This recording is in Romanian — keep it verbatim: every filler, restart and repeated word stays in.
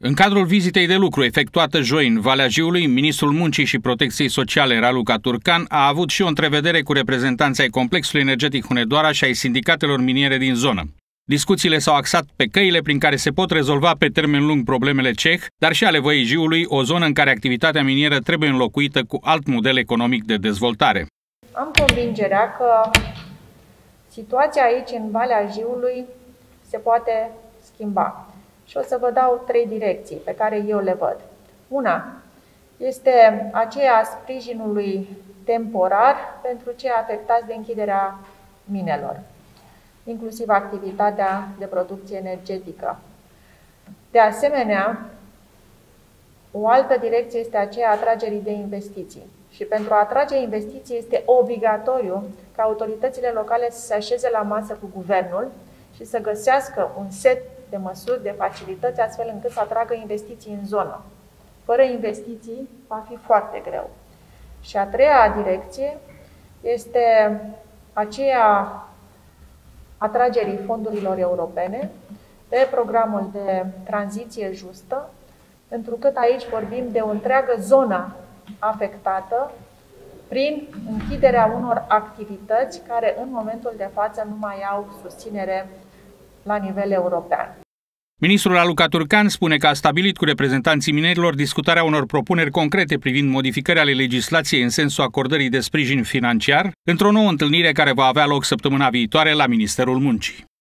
În cadrul vizitei de lucru efectuată joi în Valea Jiului, ministrul Muncii și Protecției Sociale Raluca Turcan a avut și o întrevedere cu reprezentanții ai complexului energetic Hunedoara și ai sindicatelor miniere din zonă. Discuțiile s-au axat pe căile prin care se pot rezolva pe termen lung problemele ceh, dar și ale Văii Jiului, o zonă în care activitatea minieră trebuie înlocuită cu alt model economic de dezvoltare. Am convingerea că situația aici, în Valea Jiului, se poate schimba. Și o să vă dau trei direcții pe care eu le văd. Una este aceea a sprijinului temporar pentru cei afectați de închiderea minelor, inclusiv activitatea de producție energetică. De asemenea, o altă direcție este aceea a atragerii de investiții. Și pentru a atrage investiții este obligatoriu ca autoritățile locale să se așeze la masă cu guvernul și să găsească un set de măsuri, de facilități, astfel încât să atragă investiții în zonă. Fără investiții va fi foarte greu. Și a treia direcție este aceea atragerii fondurilor europene pe programul de tranziție justă, întrucât aici vorbim de o întreagă zonă afectată prin închiderea unor activități care în momentul de față nu mai au susținere la nivel european. Ministrul Raluca Turcan spune că a stabilit cu reprezentanții minerilor discutarea unor propuneri concrete privind modificări ale legislației în sensul acordării de sprijin financiar într-o nouă întâlnire care va avea loc săptămâna viitoare la Ministerul Muncii.